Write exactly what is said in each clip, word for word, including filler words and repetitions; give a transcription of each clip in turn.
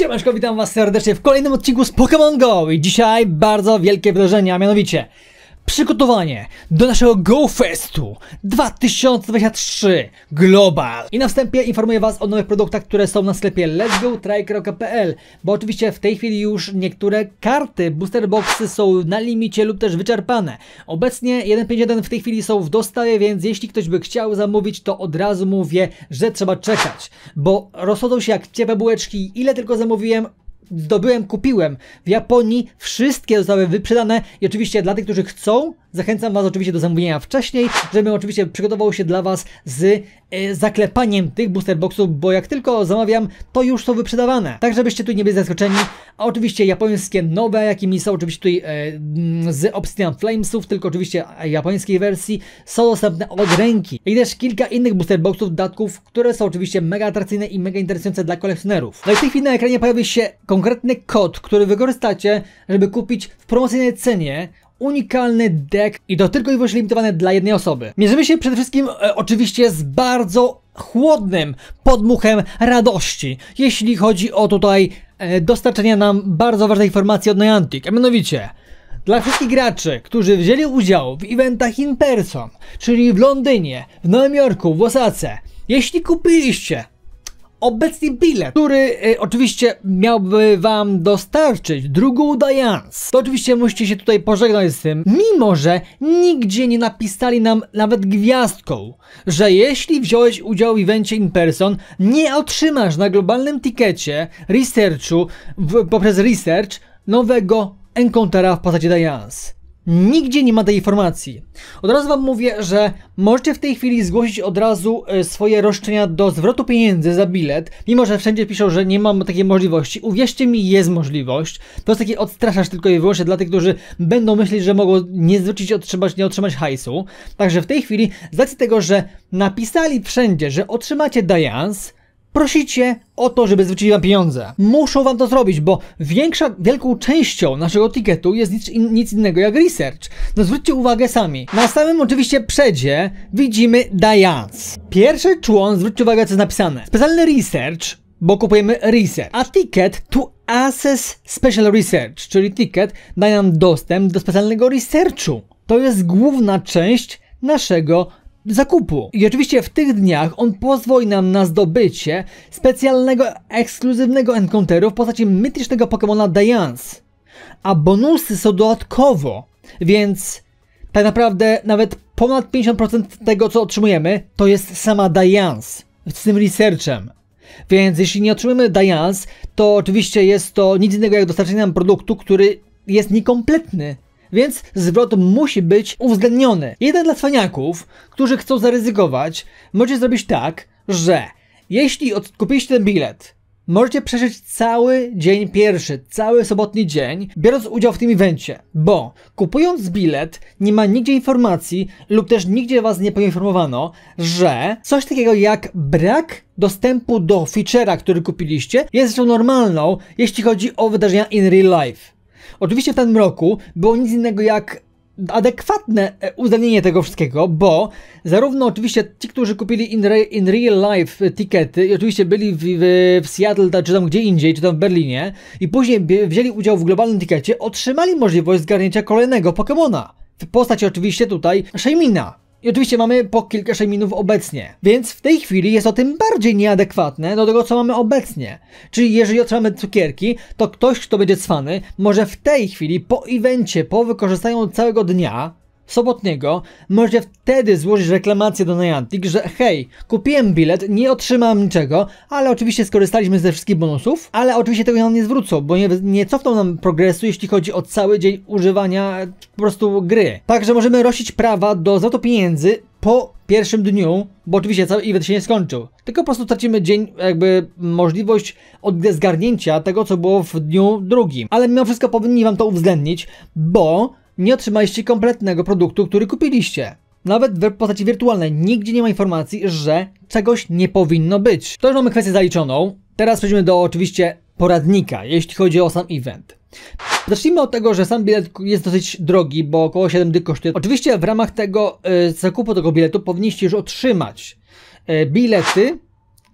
Siemanczko, witam was serdecznie w kolejnym odcinku z Pokémon Go i dzisiaj bardzo wielkie wydarzenie, a mianowicie przygotowanie do naszego Go Festu dwa tysiące dwudziesty trzeci Global. I na wstępie informuję was o nowych produktach, które są na sklepie lets go try kropka p l, bo oczywiście w tej chwili już niektóre karty Booster Boxy są na limicie lub też wyczerpane. Obecnie jeden pięćdziesiąt jeden w tej chwili są w dostawie, więc jeśli ktoś by chciał zamówić, to od razu mówię, że trzeba czekać, bo rozchodzą się jak ciepłe bułeczki. Ile tylko zamówiłem, zdobyłem, kupiłem w Japonii, wszystkie zostały wyprzedane i oczywiście dla tych, którzy chcą, zachęcam was oczywiście do zamówienia wcześniej, żebym oczywiście przygotował się dla was z e, zaklepaniem tych booster boxów, bo jak tylko zamawiam, to już są wyprzedawane. Tak, żebyście tu nie byli zaskoczeni. A oczywiście japońskie nowe, jakimi są oczywiście tutaj e, z Obsidian Flamesów, tylko oczywiście japońskiej wersji, są dostępne od ręki. I też kilka innych booster boxów, dodatków, które są oczywiście mega atrakcyjne i mega interesujące dla kolekcjonerów. No i w tej chwili na ekranie pojawi się konkretny kod, który wykorzystacie, żeby kupić w promocyjnej cenie unikalny deck i to tylko i wyłącznie limitowane dla jednej osoby. Mierzymy się przede wszystkim e, oczywiście z bardzo chłodnym podmuchem radości, jeśli chodzi o tutaj e, dostarczenie nam bardzo ważnej informacji od Niantic, a mianowicie dla wszystkich graczy, którzy wzięli udział w eventach in person, czyli w Londynie, w Nowym Jorku, w Osace, jeśli kupiliście obecnie bilet, który y, oczywiście miałby wam dostarczyć drugą Diance, to oczywiście musicie się tutaj pożegnać z tym, mimo że nigdzie nie napisali nam nawet gwiazdką, że jeśli wziąłeś udział w evencie in person, nie otrzymasz na globalnym tikecie researchu, w, poprzez research nowego encountera w postaci Diance. Nigdzie nie ma tej informacji. Od razu wam mówię, że możecie w tej chwili zgłosić od razu swoje roszczenia do zwrotu pieniędzy za bilet, mimo że wszędzie piszą, że nie mam takiej możliwości. Uwierzcie mi, jest możliwość. To jest taki odstraszacz tylko i wyłącznie dla tych, którzy będą myśleć, że mogą nie zwrócić, otrzymać, nie otrzymać hajsu. Także w tej chwili, z racji tego, że napisali wszędzie, że otrzymacie Diance, prosicie o to, żeby zwrócili wam pieniądze. Muszą wam to zrobić, bo większa, wielką częścią naszego ticketu jest nic, in, nic innego jak research. No zwróćcie uwagę sami. Na samym oczywiście przedzie widzimy Diance. Pierwszy człon, zwróćcie uwagę, co jest napisane. Specjalny research, bo kupujemy research. A ticket to access special research, czyli ticket daje nam dostęp do specjalnego researchu. To jest główna część naszego zakupu. I oczywiście w tych dniach on pozwoli nam na zdobycie specjalnego, ekskluzywnego encounteru w postaci mitycznego Pokemona Diance. A bonusy są dodatkowo, więc tak naprawdę nawet ponad pięćdziesiąt procent tego, co otrzymujemy, to jest sama Diance z tym researchem. Więc jeśli nie otrzymujemy Diance, to oczywiście jest to nic innego jak dostarczenie nam produktu, który jest niekompletny. Więc zwrot musi być uwzględniony. Jeden dla cwaniaków, którzy chcą zaryzykować, możecie zrobić tak, że jeśli kupiliście ten bilet, możecie przeżyć cały dzień pierwszy, cały sobotni dzień, biorąc udział w tym evencie, bo kupując bilet nie ma nigdzie informacji lub też nigdzie was nie poinformowano, że coś takiego jak brak dostępu do feature'a, który kupiliście, jest rzeczą normalną, jeśli chodzi o wydarzenia in real life. Oczywiście w tym roku było nic innego jak adekwatne uwzględnienie tego wszystkiego, bo zarówno oczywiście ci, którzy kupili in, re, in real life tikety i oczywiście byli w, w, w Seattle, czy tam gdzie indziej, czy tam w Berlinie i później wzięli udział w globalnym tikecie, otrzymali możliwość zgarnięcia kolejnego Pokemona. W postaci oczywiście tutaj Shaymina. I oczywiście mamy po kilka Shayminów obecnie, więc w tej chwili jest to tym bardziej nieadekwatne do tego, co mamy obecnie. Czyli jeżeli otrzymamy cukierki, to ktoś, kto będzie cwany, może w tej chwili po evencie, po wykorzystaniu całego dnia sobotniego, może wtedy złożyć reklamację do Niantic, że hej, kupiłem bilet, nie otrzymam niczego, ale oczywiście skorzystaliśmy ze wszystkich bonusów, ale oczywiście tego nam nie zwrócą, bo nie, nie cofną nam progresu, jeśli chodzi o cały dzień używania po prostu gry. Także możemy rościć prawa do zwrotu pieniędzy po pierwszym dniu, bo oczywiście cały event się nie skończył, tylko po prostu tracimy dzień, jakby możliwość od zgarnięcia tego, co było w dniu drugim. Ale mimo wszystko powinni wam to uwzględnić, bo nie otrzymaliście kompletnego produktu, który kupiliście. Nawet w postaci wirtualnej nigdzie nie ma informacji, że czegoś nie powinno być. To już mamy kwestię zaliczoną. Teraz przejdziemy do oczywiście poradnika, jeśli chodzi o sam event. Zacznijmy od tego, że sam bilet jest dosyć drogi, bo około siedem dych kosztuje. Oczywiście w ramach tego y, zakupu tego biletu powinniście już otrzymać y, bilety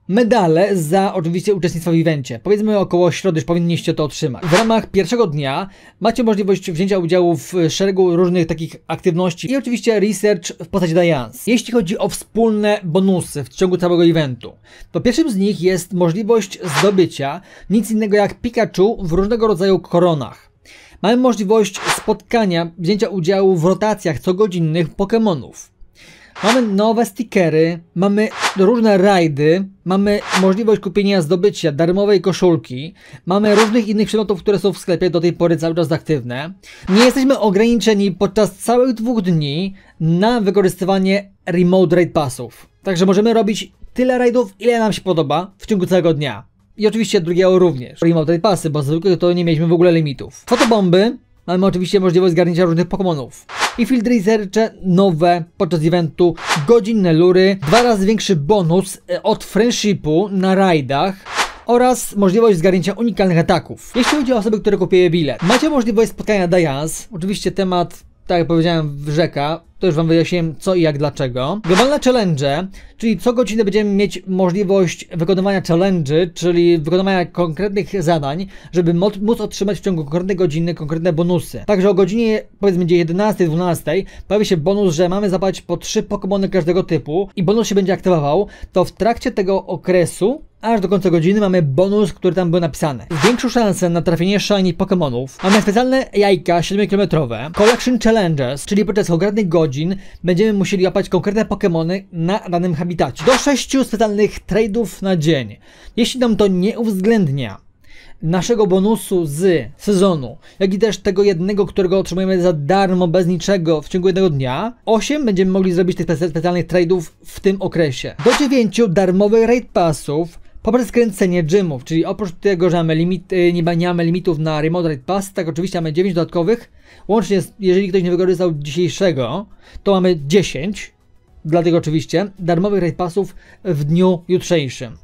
medale za oczywiście uczestnictwo w evencie. Powiedzmy około środy już powinniście to otrzymać. W ramach pierwszego dnia macie możliwość wzięcia udziału w szeregu różnych takich aktywności i oczywiście research w postaci Diance. Jeśli chodzi o wspólne bonusy w ciągu całego eventu, to pierwszym z nich jest możliwość zdobycia nic innego jak Pikachu w różnego rodzaju koronach. Mamy możliwość spotkania, wzięcia udziału w rotacjach cogodzinnych Pokémonów. Mamy nowe stickery, mamy różne rajdy, mamy możliwość kupienia, zdobycia darmowej koszulki, mamy różnych innych przedmiotów, które są w sklepie do tej pory cały czas aktywne. Nie jesteśmy ograniczeni podczas całych dwóch dni na wykorzystywanie Remote Raid Passów. Także możemy robić tyle rajdów, ile nam się podoba w ciągu całego dnia. I oczywiście drugiego również. Remote Raid Passy, bo zwykle to nie mieliśmy w ogóle limitów. Fotobomby. Mamy oczywiście możliwość zgarnięcia różnych Pokémonów. I field researche nowe podczas eventu, godzinne lury, dwa razy większy bonus od friendshipu na rajdach oraz możliwość zgarnięcia unikalnych ataków. Jeśli chodzi o osoby, które kupiły bilet, macie możliwość spotkania Diance. Oczywiście temat, tak jak powiedziałem, rzeka. To już wam wyjaśniłem co i jak dlaczego. Globalne challenge, czyli co godzinę będziemy mieć możliwość wykonywania challenge, czyli wykonywania konkretnych zadań, żeby móc otrzymać w ciągu konkretnej godziny konkretne bonusy. Także o godzinie powiedzmy jedenastej dwunastej pojawi się bonus, że mamy zapłacić po trzy Pokémony każdego typu i bonus się będzie aktywował, to w trakcie tego okresu aż do końca godziny mamy bonus, który tam był napisany. Większą szansę na trafienie shiny Pokémonów. Mamy specjalne jajka siedmiokilometrowe, Collection Challenges, czyli podczas konkretnych godzin będziemy musieli łapać konkretne Pokémony na danym habitacie. Do sześciu specjalnych trade'ów na dzień. Jeśli nam to nie uwzględnia naszego bonusu z sezonu, jak i też tego jednego, którego otrzymujemy za darmo, bez niczego w ciągu jednego dnia, osiem będziemy mogli zrobić tych specjalnych trade'ów w tym okresie. Do dziewięciu darmowych raid passów poprzez skręcenie gymów, czyli oprócz tego, że mamy limit, nie, nie mamy limitów na Remote Raid Pass, tak oczywiście mamy dziewięć dodatkowych, łącznie z, jeżeli ktoś nie wykorzystał dzisiejszego, to mamy dziesięć, dlatego oczywiście darmowych Raid Passów w dniu jutrzejszym.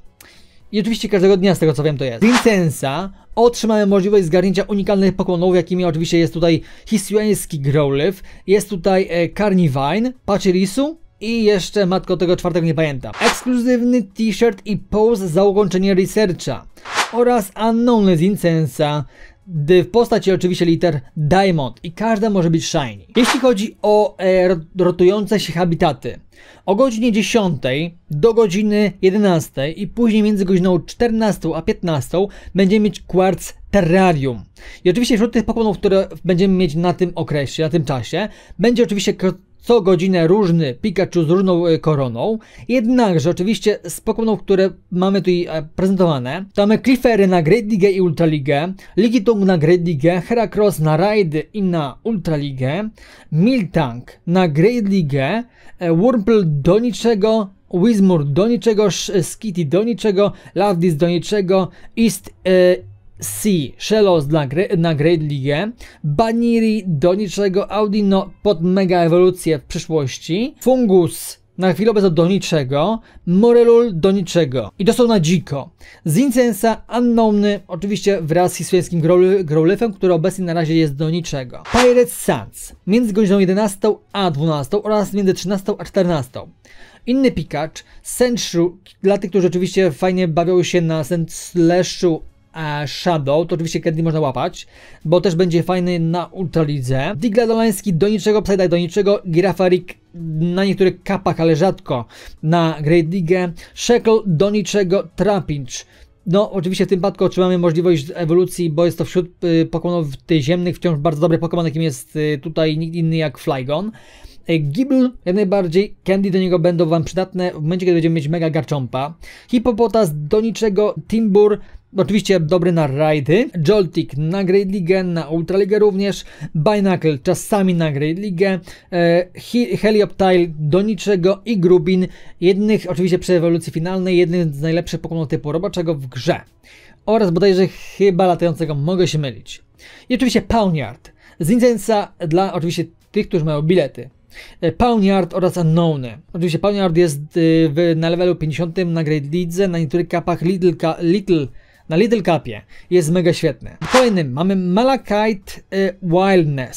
I oczywiście każdego dnia, z tego co wiem, to jest. Z Intensa otrzymamy możliwość zgarnięcia unikalnych Pokémonów, jakimi oczywiście jest tutaj Hisuiański Growlithe, jest tutaj e, Carnivine, Pachirisu i jeszcze, matko, tego czwartego nie pamiętam. Ekskluzywny t-shirt i pose za ukończenie researcha oraz Unknown z Intensa w postaci oczywiście liter Diamond i każda może być shiny. Jeśli chodzi o e, rotujące się habitaty, o godzinie dziesiątej do godziny jedenastej i później między godziną czternastą a piętnastą będziemy mieć Quartz Terrarium. I oczywiście wśród tych Pokémonów, które będziemy mieć na tym okresie, na tym czasie, będzie oczywiście co godzinę różny Pikachu z różną koroną, jednakże oczywiście z Pokémonów, które mamy tutaj prezentowane, to mamy Clefairy na Great League i Ultra League, Ligitung na Great League, Heracross na Raidy i na Ultra League, Miltank na Great League, Wurmple do niczego, Whismur do niczego, Skitty do niczego, Lovedis do niczego, East e, Sea, Shellos na, na Great League, Baniri do niczego, Audino pod mega ewolucję w przyszłości, Fungus na chwilę obecną do niczego, Morelul do niczego. I to są na dziko. Z Incensa Unknowny, oczywiście wraz z hisuiańskim Growlithem, który obecnie na razie jest do niczego. Pirate Suns między godziną jedenastą a dwunastą oraz między trzynastą a czternastą. Inny Pikachu, Sandshrew, dla tych, którzy oczywiście fajnie bawią się na Sandslashu a Shadow, to oczywiście Candy można łapać, bo też będzie fajny na Ultra Lidze. Digladolański do niczego, Psyduck do niczego, Girafarik na niektórych kapach, ale rzadko na Great League, Shackle do niczego, Trapinch. No, oczywiście w tym przypadku otrzymamy możliwość ewolucji, bo jest to wśród y, Pokémonów ziemnych wciąż bardzo dobry Pokémon, jakim jest y, tutaj nikt inny jak Flygon. Gible, jak najbardziej, Candy do niego będą wam przydatne w momencie, kiedy będziemy mieć Mega Garchompa. Hippopotas do niczego, Timbur, oczywiście dobry na rajdy, Joltik na Great League, na Ultra League również, Binacle czasami na Great League, e, Helioptile do niczego i Grubin, jednych oczywiście przy ewolucji finalnej, jednym z najlepszych Pokémonów typu robaczego w grze. Oraz bodajże chyba latającego, mogę się mylić. I oczywiście Pawniard, z Intensa dla oczywiście tych, którzy mają bilety. Pawniard oraz Unknowny. Oczywiście Pawniard jest w, na levelu pięćdziesiątym na Great League, na niektórych kapach Little, Little na Little Capie. Jest mega świetny. W kolejnym mamy Malachite y, Wildness,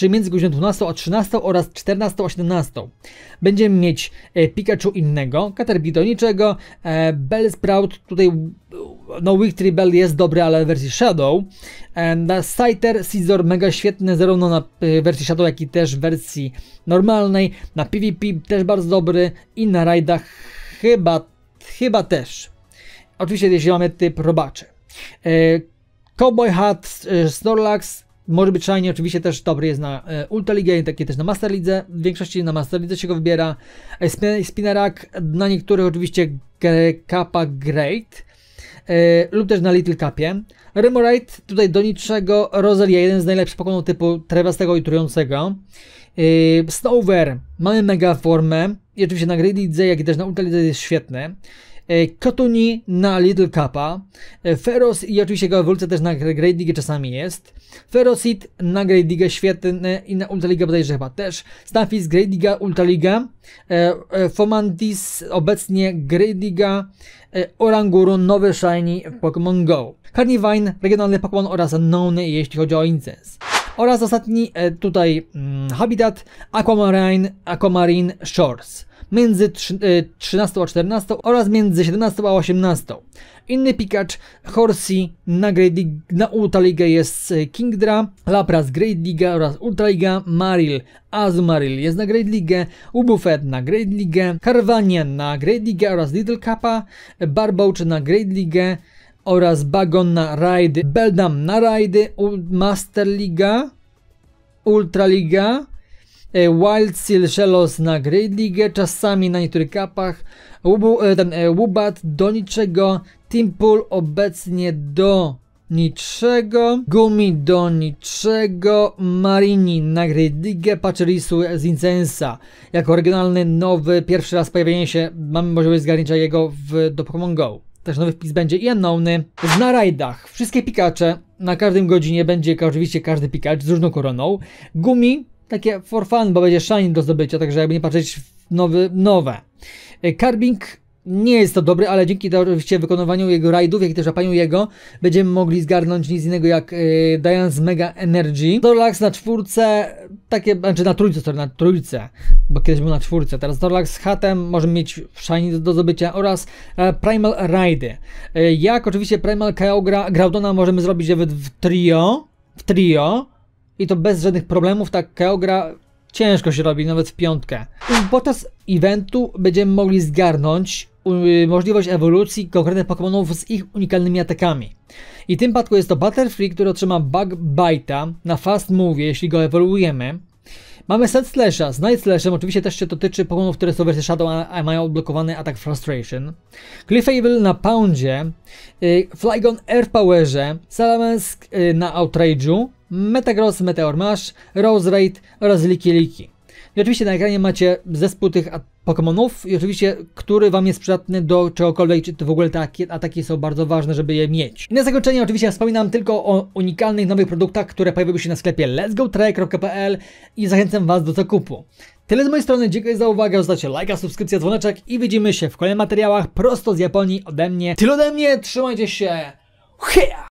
czyli między godziną dwunastą a trzynastą oraz czternastą a siedemnastą. Będziemy mieć e, Pikachu innego, Caterpie do niczego, e, Bellsprout, tutaj no Victory Bell jest dobry, ale w wersji Shadow. E, Scyther, Scizor mega świetny, zarówno na e, wersji Shadow, jak i też w wersji normalnej. Na PvP też bardzo dobry i na rajdach chyba, chyba też. Oczywiście jeśli mamy typ robaczy. E, Cowboy Hat, e, Snorlax, może być shiny, oczywiście też dobry jest na e, Ultra Ligę, takie też na Master Lidze. W większości na Master Lidze się go wybiera. E, Spinarak, na niektórych oczywiście Kappa Great e, lub też na Little Capie. Remoraid, tutaj do niczego. Rosalia, jeden z najlepszych Pokémonów typu trewastego i trującego. E, Snover, mamy mega formę i oczywiście na Great Lidze, jak i też na Ultra Lidze jest świetny. Kotuni na Little Kappa, Feroz i oczywiście jego ewolucja też na Great League czasami jest. Ferocid na Great League świetny i na Ultra League bodajże chyba też. Stunfisk Great League, Ultra League. Fomantis obecnie Great League. Oranguru nowy shiny w Pokémon Go. Carnivine regionalny Pokémon oraz Unknown jeśli chodzi o Incens. Oraz ostatni tutaj hmm, Habitat Aquamarine, Aquamarine Shores. Między trzynastą a czternastą oraz między siedemnastą a osiemnastą. Inny Pikachu, Horsey na, Great League, na Ultra League jest Kingdra, Lapras Great League oraz Ultra League, Marill, Azumarill jest na Great League, Ubuffet na Great League, Carvanian na Great League oraz Little Kappa, Barbouch na Great League oraz Bagon na Raidy, Beldam na Raidy, Master League, Ultra League, Wild Seal Shellos na Great League, czasami na niektórych kapach, ten Wubat do niczego, Timpool obecnie do niczego, Gumi do niczego, Marini na Great League, Pachirisu z Incensa jako regionalny nowy, pierwszy raz pojawienie się, mamy możliwość zgarnięcia jego w, do Pokémon Go. Też nowy wpis będzie i Unknowny. Na rajdach wszystkie Pikacze, na każdym godzinie będzie oczywiście każdy Pikachu z różną koroną. Gumi takie for fun, bo będzie shiny do zdobycia, także jakby nie patrzeć w nowy, nowe. Carbink nie jest to dobry, ale dzięki to oczywiście wykonywaniu jego rajdów, jak i też łapaniu jego, będziemy mogli zgarnąć nic innego jak yy, Diance Mega Energy. Snorlax na czwórce, takie, znaczy na trójce, sorry, na trójce, bo kiedyś był na czwórce, teraz Snorlax z hatem możemy mieć shiny do, do zdobycia oraz e, Primal Raidy. E, jak oczywiście Primal Kyogre, Groudona możemy zrobić nawet w trio, w trio, i to bez żadnych problemów, tak Kyogre ciężko się robi, nawet w piątkę. Podczas eventu będziemy mogli zgarnąć y, możliwość ewolucji konkretnych Pokémonów z ich unikalnymi atakami. I w tym przypadku jest to Butterfree, który otrzyma Bug Bite'a na Fast Move, jeśli go ewoluujemy. Mamy Sand Slasha z Night Slashem, oczywiście też się dotyczy Pokémonów, które są w wersji Shadow, a, a mają odblokowany atak Frustration. Clefable na Poundzie, y, Flygon Earth Powerze, Salamask y, na Outrage'u, Metagross, Meteor Mash, Rose Raid oraz Licky Licky. I oczywiście na ekranie macie zespół tych Pokémonów i oczywiście, który wam jest przydatny do czegokolwiek, czy to w ogóle te ataki są bardzo ważne, żeby je mieć. I na zakończenie oczywiście wspominam tylko o unikalnych nowych produktach, które pojawiły się na sklepie lets go try kropka p l i zachęcam was do zakupu. Tyle z mojej strony, dziękuję za uwagę, zostawcie lajka, subskrypcję, dzwoneczek i widzimy się w kolejnych materiałach prosto z Japonii ode mnie. Tyle ode mnie, trzymajcie się, heja!